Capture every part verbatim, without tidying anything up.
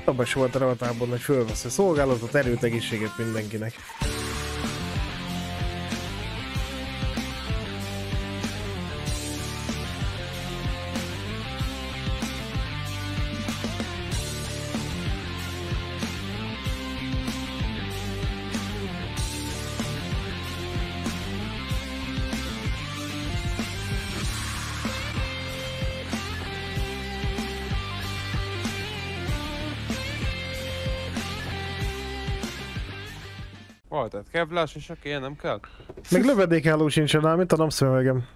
Abban sem volt a revatában, hogy fölvesz a szolgálatot, erőt, egészséget mindenkinek. Volt, tehát kevlás és aki ilyen nem kell? Még lövedékálló sincsen rá, mint a napszövegem.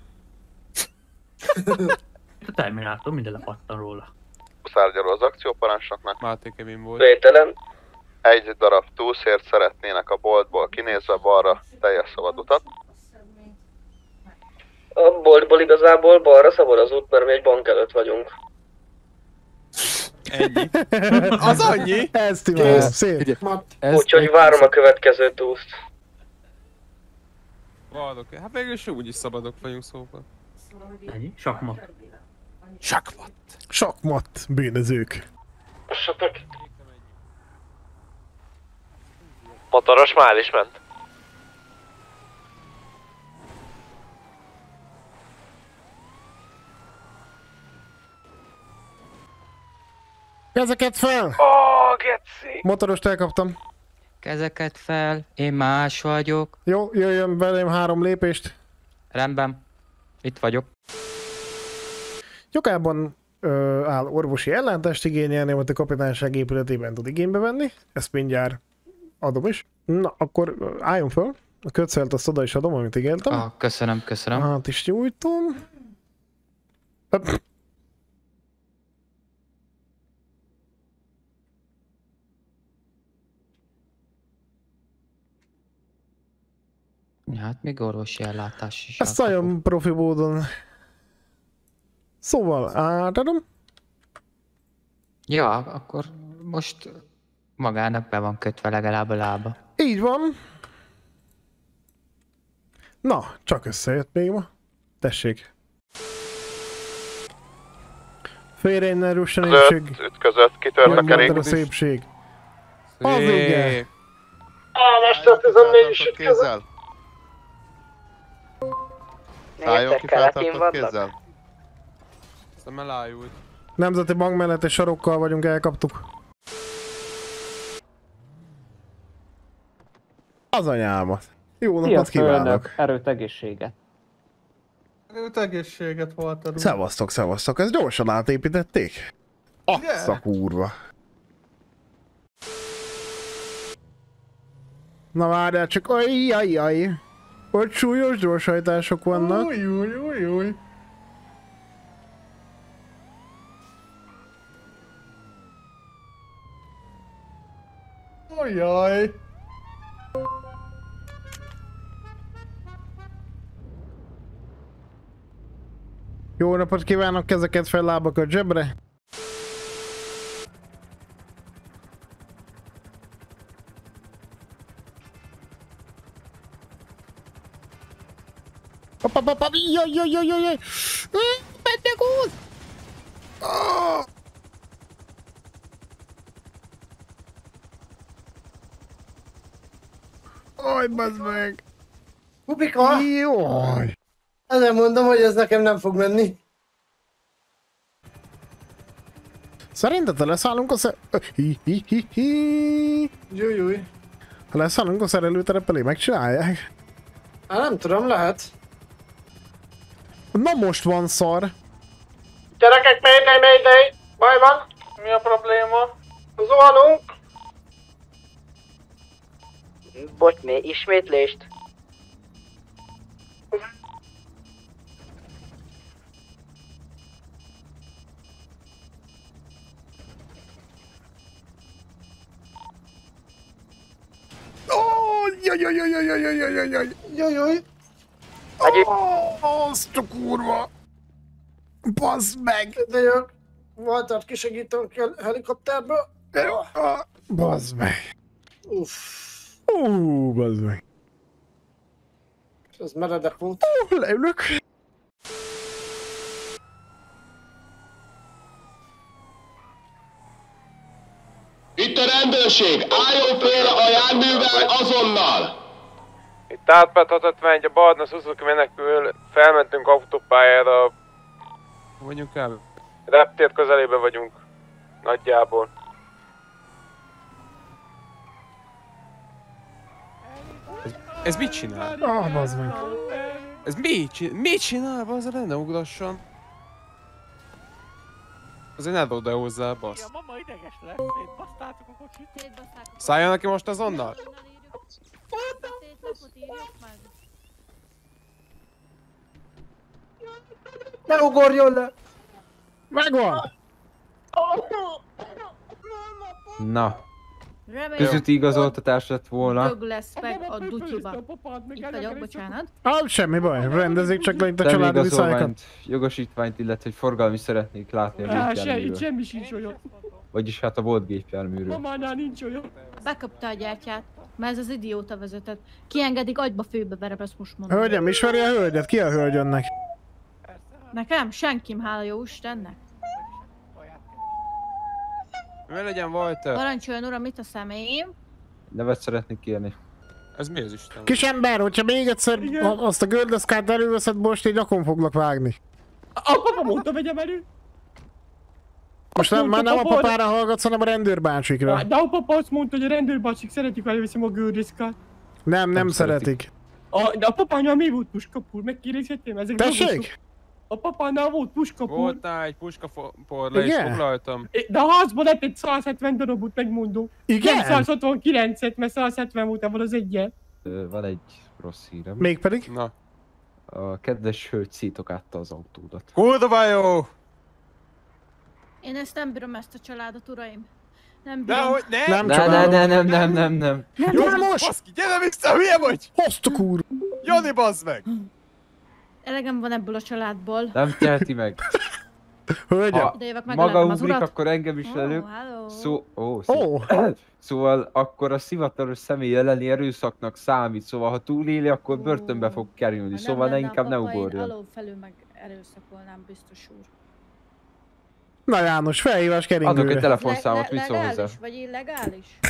A Terminátor minden lepattan róla. Szárgyaló az akcióparancsnoknak. Máté Kevin volt. Vételen. Egy darab túlszért szeretnének a boltból kinézve balra teljes szabad utat. A boltból igazából balra szabad az út, mert mi egy bank előtt vagyunk. Ennyi. Az annyi? Ez timál, szép. Úgyhogy várom a következő túszt. Valdok, hát végülis úgyis szabadok vagyunk szóval. Ennyi? Sakmat. Sakmat. Sakmat, bűnözők. Sapek. Motoros már is ment. Kezeket fel! Ó, oh, geci! Motorost elkaptam. Kezeket fel, én más vagyok. Jó, jöjjön velem három lépést. Rendben, itt vagyok. Jogában ö, áll orvosi ellátást igényelni, amit a kapitányság épületében tud igénybe venni. Ezt mindjárt adom is. Na, akkor ö, álljon föl. A kötszelt azt oda is adom, amit ígértem. Ah, köszönöm, köszönöm. Hát is nyújtom. Öp. Hát még orvosi ellátás is. Ezt nagyon profi módon. Szóval, átadom. Ja, akkor most magának be van kötve legalább a lába. Így van. Na, csak összejött még ma. Tessék. Félre innen russan népség. Ütközött, kitört a kerék. A szépség. Az igen. Álmester tizennégy is ütközött. Szálljon ki feltartott kézzel. Aztán elájult. Nemzeti Bank mellett egy sarokkal vagyunk, elkaptuk. Az anyámat. Jó napot kívánok. Erőt, egészséget. Erőt, egészséget voltad. Szevasztok, szevasztok. Ezt gyorsan átépítették? Azt a kurva. Na várjál csak, ajjajjaj. Ott súlyos gyorshajtások vannak. Új, új, új, új. Ojjaj. Jó napot kívánok, kezeket fel, lábakat zsebre. Papapapap, jaj, jaj, jaj, jaj, jaj. Beteg út! Aj, bazd meg! Kubika! Jaj! Ezzel mondom, hogy ez nekem nem fog menni. Szerinted leszállunk a szer... Hi, hi, hi, hi. Júj, júj. Ha leszállunk a szerelőterep elé, megcsinálják? Hát nem tudom, lehet. Na most van szar. Gyerekek, mayday, mayday! Baj van? Mi a probléma? Zuhanunk! Bocs, mi? Ismétlést? Jaj, jaj, jaj, jaj, jaj, jaj, jaj, jaj, jaj. Jaj, jaj. Azt a kurva. Bazd meg. De jó. Waltert kisegítünk a helikopterből. Bazd meg. Uff. Ú, bazd meg. Ez meredek volt. Leülök. a rendőrség! Álljon föl a járművel azonnal! Itt átment hatvanöt, a barna Suzuki menekül, felmentünk autópályára. Vagyunk el. Reptér közelében vagyunk. Nagyjából. Ez, ez mit csinál? Ah, bazd meg. Ez mit csinál? Mit csinál? Bazd, ne ugrasson. Azért ne dobd el hozzá, bassz. Mama ideges lesz, szétbasztáltuk a kocsit. Szálljon neki most azonnal? Ne ugorjon le! Megvan! Na. Közúti igazoltatás lett volna. Dög lesz meg a dutyiba. Itt vagyok, bocsánat. Ah, semmi baj, rendezik csak le itt a családi viszályokat. Jogosítványt, illetve hogy forgalmi szeretnék látni a gépjárműről. Semmi sincs olyan. Vagyis hát a volt gépjárműről. Mamánál nincs olyan. Bekapta a gyertyát, mert ez az idióta vezetett. Kiengedik, agyba főbe verem, ezt most mondom. Hölgyem, ismeri a hölgyet? Ki a hölgy önnek? Nekem? Senkim, hála jó Istennek. Mi legyen Walter? Parancsoljon uram, itt a személyim. Nevet szeretnék kérni. Ez mi az Isten? Kisember, hogyha még egyszer a, azt a gördeszkát előveszed, most így nyakon foglak vágni. A papa mondta, vegyem elő. Most nem, már nem a papára hallgatsz, hanem a rendőrbácsikra. De a papa azt mondta, hogy a rendőrbácsik szeretik, ha elviszem a gördeszkát. Nem, nem, nem szeretik. A, de a papánál mi volt puskapul? Megkérdezhetném ezek Tessék? A papánál volt puskapul. Volt nála egy puskapor, le is foglaltam. De a házban lett egy száz hetven darabot, megmondom. Igen? Nem száz hatvankilencet, mert száz hetven volt ebből az egyen. Van egy rossz hírem. Mégpedig? Na. A kedves hölgy szétokátta az autódat. Kurva jó! Én ezt nem bírom, ezt a családot, uraim. Nem De bírom. hogy ne! Nem Ne, ne, ne, nem, nem, nem, nem. Nem, Jó, nem. most! Baszki, gyere vissza, hülye vagy! Hoztuk úr! Jani, bazd meg! Elegem van ebből a családból. Nem teheti meg. Hölgyem! Ha maga ugrik, akkor engem is lelők. Szó... Ó, Ó. Szóval akkor a szivatalos személy elleni erőszaknak számít, szóval ha túléli, akkor börtönbe fog kerülni, szóval ne inkább ne ugorjon. Alul felül meg erőszakolnám, biztos úr. Na János, felhívás keringőre. Adok egy telefonszámot, Le- mit szól hozzá? Legális vagy illegális?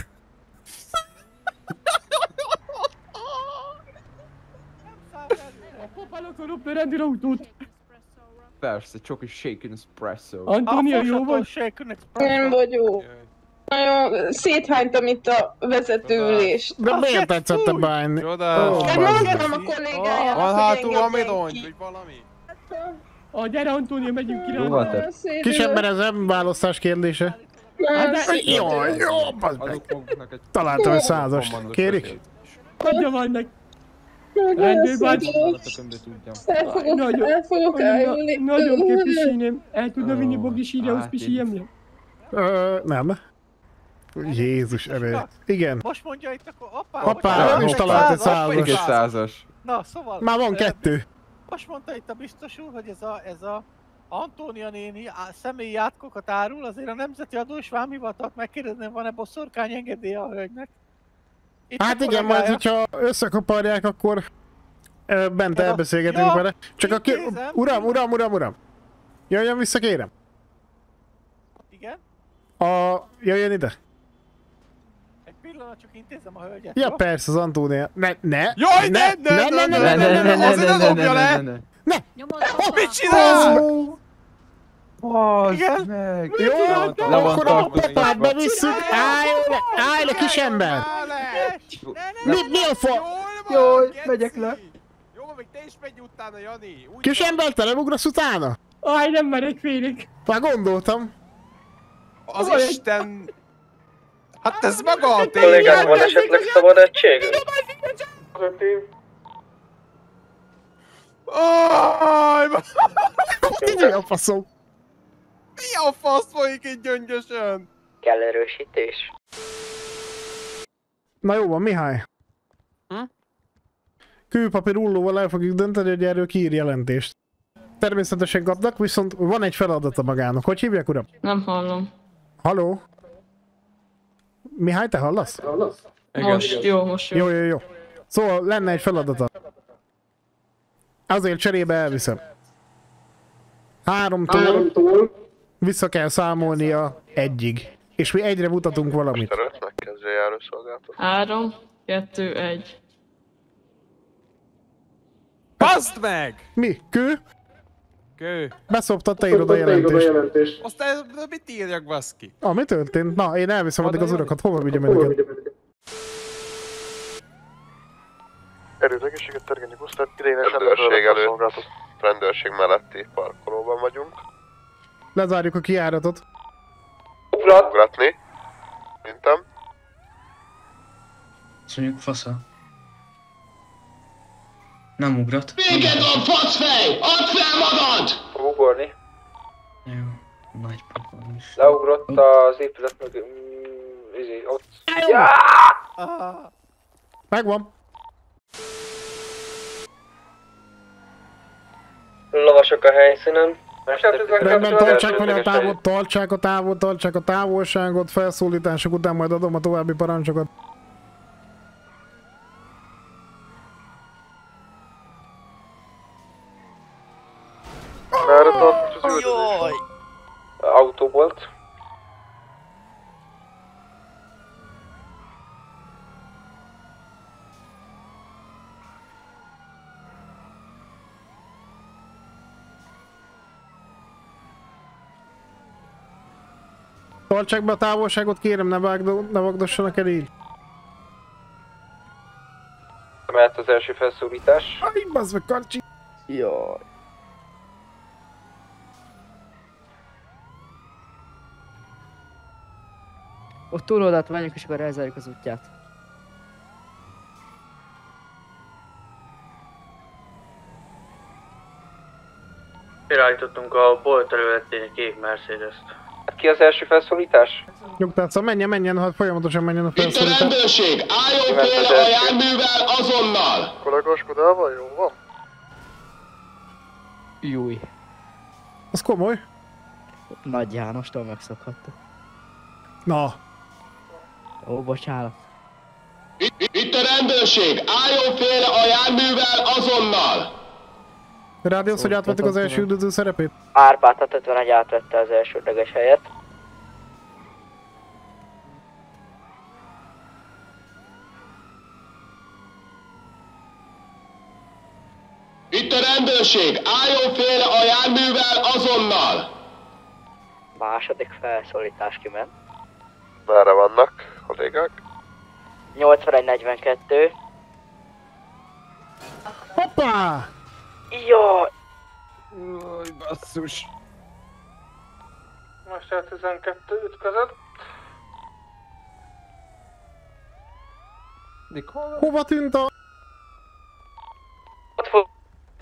A papának a lopni a rendőrautót. Persze, csoki shaken espresso. Antónia, jó vagy? Nem vagyok. Nagyon széthánytam itt a vezetőülést. De miért tetszett bánni? Csodás! Hát mondtam a kollégájának, Van hogy hátul valami engedjen rongy, ki. vagy valami? A gyere Antónia, megyünk ki rá. Jó, Walter. Kisember, ez nem választás kérdése. Hát de... Jaj, jó, bazd meg. Adok magunknak egy... Találtam egy százast. Kérik? Adja majd meg. Rendőrbács. El fogok, Nagyon- el fogok elülni. Nagyon kell pisilnem. El tudna vinni Bogis írjához Hát, pisiljem? Ö, nem. Jézus evé. Igen. Most mondja itt akkor apám. Apám, ő is talált egy Még egy százast. százas. Na, szóval... Már van ö, kettő. Most mondta itt a biztos úr, hogy ez a, ez a Antónia néni á, személyi átkokat árul, azért a Nemzeti Adó és Vámhivatalt megkérdezném, van-e boszorkány engedélye a hölgynek? Itt Hát a igen, majd kollégája. hogyha összekaparják, akkor ö, bent Ez a- elbeszélgetünk Ja, vele. Csak a ki... intézem. Uram, uram, uram, uram! Jöjjön vissza, kérem! Igen? A... Jöjjön ide! Egy pillanat, csak intézem a hölgyet. Ja jó? persze, az Antónia. Ne, ne! Jaj, ne, ne, ne, ne, ne, ne, ne, ne, azért ne dobja le! Nyomod, papa! Mit csinálsz? Bazd meg! Jó, Le van akkor a tartva. papát bevisszük! Állj le! Állj le, kisember! Mi, mi a fa... Jaj, megyek le. Jó, van, még te is menj utána, Jani! Úgy Kisember, te nem ugrasz utána? Aj, nem merek félek. Már gondoltam. van. Az Isten... Hát ez maga a tény! Kollégák, van esetleg szabad egység? Aj, Mi a faszom? mi a fasz folyik itt gyöngyösön? Kell erősítés? Na jó van, Mihály. Hm? Kőpapír rullóval el fogjuk dönteni, hogy erről kiír jelentést. Természetesen kapnak, viszont van egy feladata magának. Hogy hívják, uram? Nem hallom. Halló? Mihály, te hallasz? Most jó, most jó. Jó, jó, jó. Szóval lenne egy feladata. Azért cserébe elviszem. Háromtól vissza kell számolnia egyig. És mi egyre mutatunk valamit. Most megkezdje járószolgálatot. Három, kettő, egy. Baszd meg! Mi? Kő? Kő. Beszoptad, te írod a jelentést. Aztán mit írjak, baszki? Ah, mi történt? Na, én elviszem addig az urakat, hova vigyem önöket? Erőt egészséget tergeni busztát, idejénesen rendőrség előtt, rendőrség melletti parkolóban vagyunk. Lezárjuk a kijáratot. Ugrat. Ugratni. Mintem. Mondjuk fasza. Nem ugrat. Véged van, faszfej! Add fel magad! Fog ugorni. Jó, nagy pakon is. Leugrott az épület mögé... Mm, izé, ott. Ja! Megvan. Lovasok a helyszínen. Rendben, tartsák vele a távot, tartsák a távot, tartsák a távolságot, felszólítások után majd adom a további parancsokat. Merre tart az üldözés? Jaj! Autó volt. Tartsák be a távolságot, kérem, ne, vágdo, ne vagdossanak el így. Mehet az első felszólítás. Aj, bazd meg, Karcsi! Jaj. Ott túloldalt menjünk, és akkor elzárjuk az útját. Irányítottunk a bolt területén egy kék Mercedes-t. Ki az első felszólítás? Nyugtát, szóval menjen, menjen, ha folyamatosan menjen a Itt a felszólítás. rendőrség! Álljon félre a járművel azonnal! Kollégoskodával jó van? Júj. Az komoly. Nagy Jánostól megszokhattuk. Na. Ó, bocsánat. Itt, itt a rendőrség! Álljon félre a járművel azonnal! Rádiósz, hogy átvettük az első üldöző szerepét? Árpát hatvanöt átvette az elsődleges helyet. Itt a rendőrség! Álljon félre a járművel azonnal! Második felszólítás kiment. Merre vannak, kollégák? nyolcvanegy negyvenkettő. Hoppá! Jaj! Jaj, basszus. Mester tizenkettő ütközött. Mikor? Hova tűnt a... Ott fog...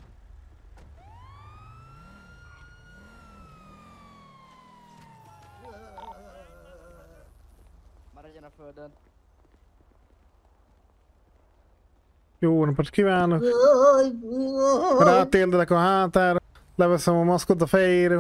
Maradjon a földön. Jó napot kívánok! Rátérdelek a hátára, leveszem a maszkot a fejéről.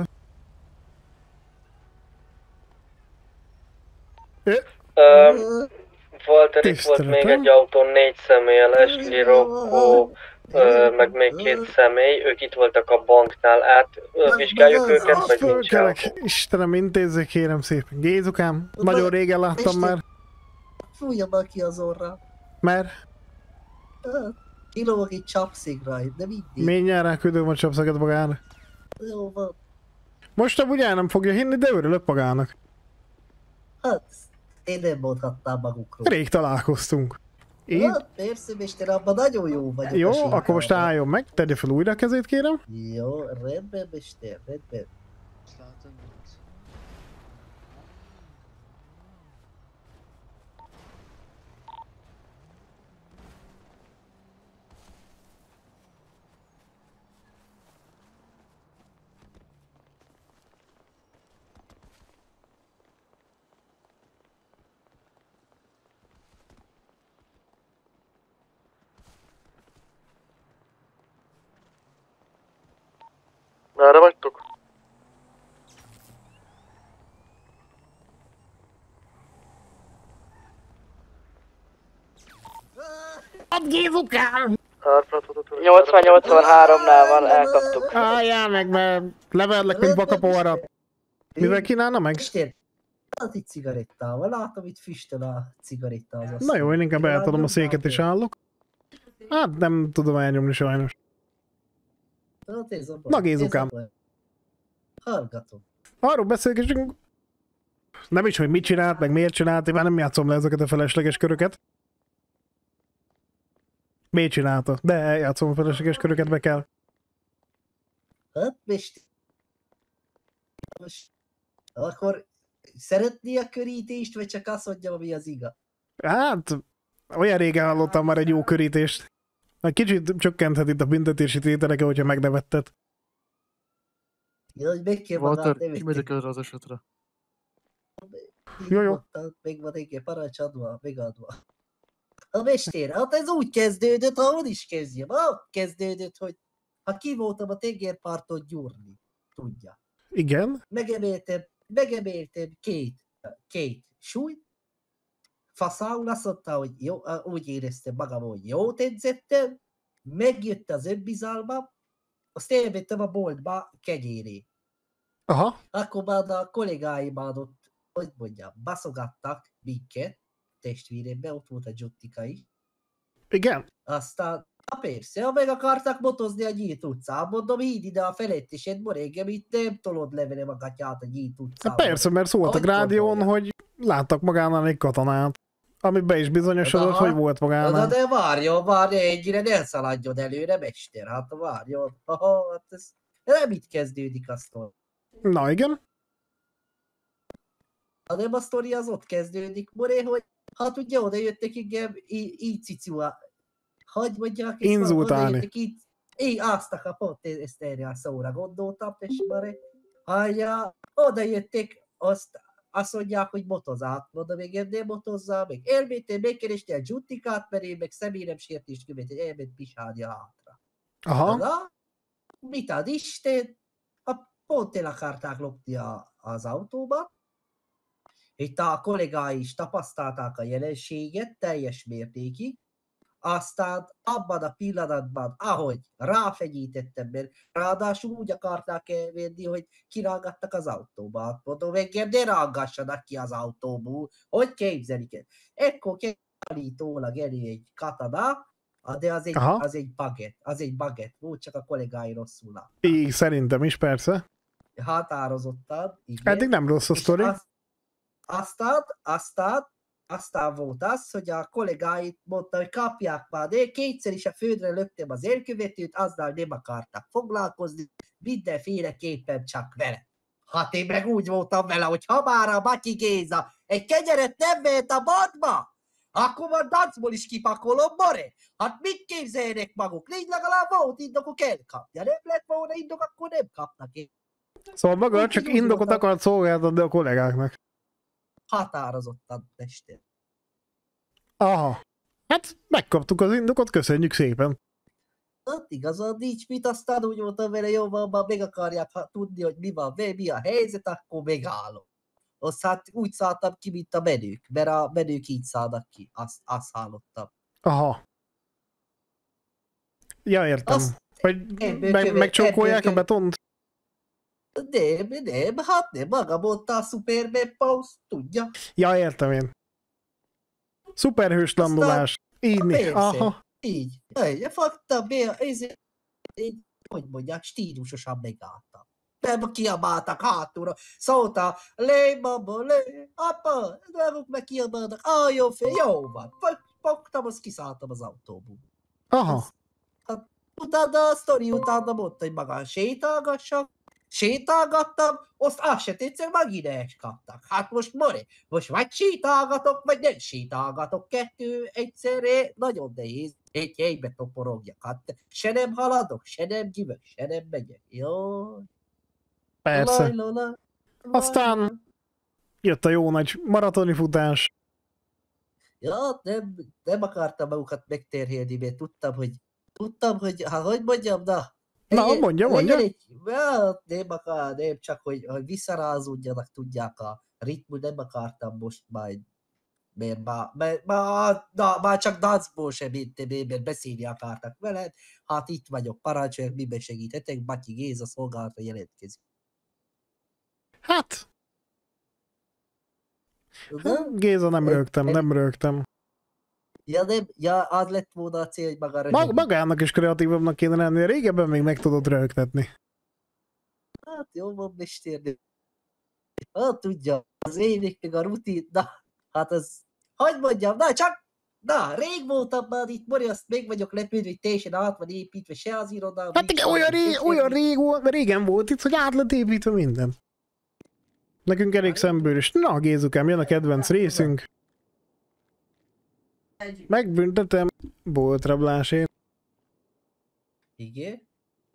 Um, Walter, itt volt még egy autón négy személlyel, Ashley, Rocco, ö, meg még két személy, ők itt voltak a banknál, át ö, vizsgáljuk őket, vagy nincs Fölkelek, Istenem, intézzék kérem szépen. Gézukám, nagyon régen láttam már. Fújja már ki az orra. Mert? Kilóg egy csapszigra, de mindig. Mindjárt küldöm a csapszagot magának. Jó van. Most amúgy el nem fogja hinni, de örülök magának. Hát, én nem mondhatnám magukról. Rég találkoztunk. Így? Hát, persze, mester, abban nagyon jó vagyok. Jó, a síkában. akkor most álljon meg, tegye fel újra a kezét, kérem. Jó, rendben, mester, rendben. Merre vagytok? Add Gézukám! nyolcvan nyolcvanháromnál van, elkaptuk. Álljál meg, mert leverlek, mint bakapoharat. Mivel kínálna meg? Hát itt cigarettával, látom itt füstöl a cigaretta az Na jó, én inkább eltadom a széket és állok. Hát nem tudom elnyomni sajnos. Na Gézukám. Hallgatom. Arról beszélgessünk, nem is, hogy mit csinált, meg miért csinált, én már nem játszom le ezeket a felesleges köröket. Miért csinálta? De eljátszom a felesleges köröket, be kell. Hát, Mesti. Most, akkor szeretné a körítést, vagy csak azt mondja, ami az igaz? Hát, olyan régen hallottam már egy jó körítést. Egy kicsit csökkenthet itt a büntetési tételeke, hogyha megnevetted. Ja, hogy meg kell Walter, magát nevetni. kimegyek erre az esetre. Jó, jó. Még van egy parancs adva, megadva. A mester, hát ez úgy kezdődött, ha on is kezdjem. Ha kezdődött, hogy ha ki voltam a tengerparton gyúrni. Tudja. Igen. Megemeltem, megemeltem két, két súlyt. Faszául azt mondta, hogy jó, úgy éreztem magam, hogy jót edzettem. Megjött az önbizalmam. Azt elvettem a boltba kegyéré. Aha. Akkor már a kollégáimán ott, hogy mondjam, baszogattak minket, testvérembe, ott volt a Gyottika is. Igen. Aztán, na persze, ha meg akartak motozni a nyílt utcán, mondom, híd ide a felettesed, ma engem itt nem tolod levele magatját a nyílt utcán. Hát persze, mert szóltak rádión, hogy láttak magánál egy katonát, ami be is bizonyosodott, Aha. hogy volt Na magánál. de várjon, várjon, ennyire ne szaladjon előre, mester, hát várjon. Aha, hát ez nem itt kezdődik a sztori. Na igen. hanem a sztori az ott kezdődik, Moré, hogy hát ugye oda jöttek engem így cicua, hogy mondják, inzultálni. Így, így áztak a pont, ezt erre a szóra gondoltam, és Moré, hogy oda jöttek, azt, azt mondják, hogy motozát, mondom, még ennél motozzál, még elméttél, megkeresni a Gyuttikát, mert én meg személyem sértést követett, elment pisálja hátra. Aha. Na, mit ad Isten? A pont el akarták lopni a, az autóba. Itt a kollégái is tapasztalták a jelenséget teljes mértékig. Aztán abban a pillanatban, ahogy ráfegyítettem, mert ráadásul úgy akarták elvenni, hogy kirángattak az autóba. Hát mondom, engem ne rángassanak ki az autóból. Hogy képzelik ezt? Ekkor állítólag elé egy katana, de az egy, az egy baget, az egy baget volt, csak a kollégái rosszul látták. Így, szerintem is, persze. Határozottan, igen. Eddig nem rossz a sztori. Az, aztán, aztán, aztán volt az, hogy a kollégáit mondta, hogy kapják már, de kétszer is a földre löktem az elkövetőt, azzal nem akartak foglalkozni, mindenféleképpen csak vele. Hát én meg úgy voltam vele, hogy ha már a Matyi Géza egy kenyeret nem vehet a badba, akkor már dacból is kipakolom, more. Hát mit képzeljenek maguk? Légy legalább volt indokok elkapja. Nem lett volna indok, akkor nem kapnak én. Szóval maga csak indokot akart szolgáltatni a kollégáknak. Határozottan, testén. Aha. Hát megkaptuk az indokot, köszönjük szépen. Hát igazán nincs mit, aztán úgy voltam vele, jó van, már meg akarják ha tudni, hogy mi van, mi a helyzet, akkor megállom. Azt hát úgy szálltam ki, mint a menők, mert a menők így szállnak ki, azt, azt hallottam. Aha. Ja, értem. Azt hogy ebből meg, követ- megcsókolják ebből a betont? Nem, nem, hát nem, maga mondta a Superman Pause, tudja. Ja, értem én. Szuperhős landolás. Így, Persze, aha. így. Egy, fakta, ez, így, hogy mondják, stílusosan megálltam. Nem kiabáltak hátulra, szólta, lé, baba, lé, apa, maguk meg kiabáltak, álljon fel, jó van. Fogtam, azt kiszálltam az autóból. Aha. Hát, utána a sztori utána mondta, hogy magán sétálgassak, sétálgattam, azt azt se tetszett, megint elkaptak. Hát most more, most vagy sétálgatok, vagy nem sétálgatok. Kettő egyszerre nagyon nehéz. Egy helybe toporogjak. Hát se nem haladok, se nem gyűvök, se nem megyek. Jó. Persze. Laj, laj, laj. Aztán jött a jó nagy maratoni futás. Ja, nem, nem akartam magukat megterhelni, mert tudtam, hogy tudtam, hogy, hát hogy mondjam, na, Na, legyen- mondja, legyen mondja. Egy, well, nem akar, nem, csak hogy, hogy visszarázódjanak, tudják a ritmus, nem akartam most majd, mert már, mert már, na, már csak dancból sem mentem én, mert beszélni akartak veled, hát itt vagyok, parancsolják, miben segíthetek, Matyi Géza szolgálatra jelentkezik. Hát, Géza, nem rögtem, nem rögtem. Ja, nem, ja, az lett volna a cél, hogy maga röhög. Mag magának is kreatívabbnak kéne lenni, régebben még meg tudod röhögtetni. Hát jó van, mestérnő. Hát tudja, az évek meg a rutin, na, hát az, hagyd mondjam, na csak, na, rég voltam már itt, Mori, azt még vagyok lepődve, hogy teljesen át van építve, se az irodám. Hát igen, olyan, ré olyan rég, régen volt itt, hogy át lett építve minden. Nekünk elég szembőrös. Na, Gézukám, jön a kedvenc részünk. Megbüntetem boltrablásért. Igen?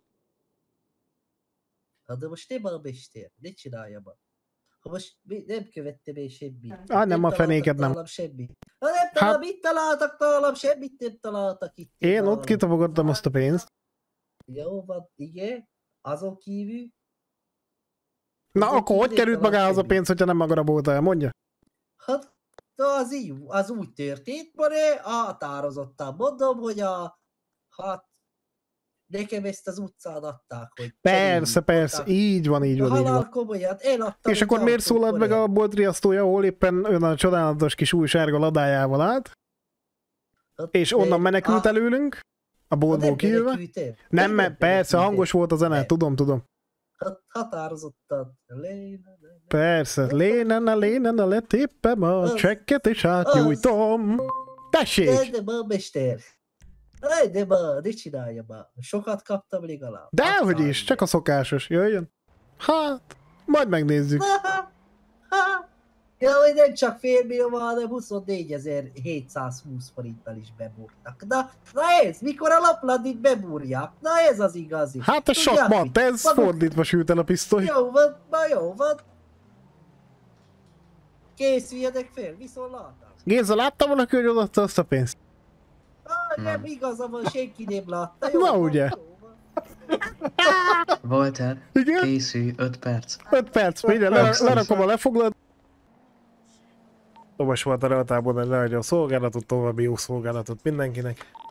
Hát de most nem a mestér, ne csinálja ma. Ha most mi, nem követtem én semmit. Ah, nem a fenéket nem. Nálam semmit. Ha nem talál, hát... mit találtak nálam, semmit nem találtak itt. Én nálam. Ott kitapogattam azt a pénzt. Jó van, igen. Azon kívül. Na, azon akkor hogy került magához a pénz, hogyha nem maga rabolta el, mondja? Hát, az, így, az úgy történt, Mare, határozottan mondom, hogy a, hát, nekem ezt az utcán adták, hogy... Persze, persze, adták. így van, így van, így van. Komolyan, én adtam. És akkor miért szólalt meg a boltriasztója, ahol éppen ön a csodálatos kis új sárga ladájával állt? Hát, és onnan menekült előlünk? A boltból kiülve? Nem, mert persze, hangos volt a zene, tudom, tudom. Határozottan. Léne, persze, léne, na léne, na letéppem a csekket és átnyújtom. Tessék! De ma, mester! Aj, de ma, ne csinálja ma. Sokat kaptam legalább. Dehogy is, csak a szokásos. Jöjjön. Hát, majd megnézzük. Ha, ha. Ja, hogy nem csak fél millió, hanem huszonnégyezer-hétszázhúsz forinttal is bebúrtak. Na, na ez, mikor a laplandit bebúrják? Na ez az igazi. Hát ez sok mat, ez maguk... fordítva sült el a pisztoly. Jó van, na jó van. Készüljenek fel, viszontlátás. Géza, látta valaki, hogy odaadta azt a pénzt? Ah, nem igaza van, senki nem látta. Jó, na van, ugye? Walter, készülj, öt perc. öt perc, mindjárt lerakom a lefoglalót. Tomas volt a relatából, hogy leadja a szolgálatot, további jó szolgálatot mindenkinek.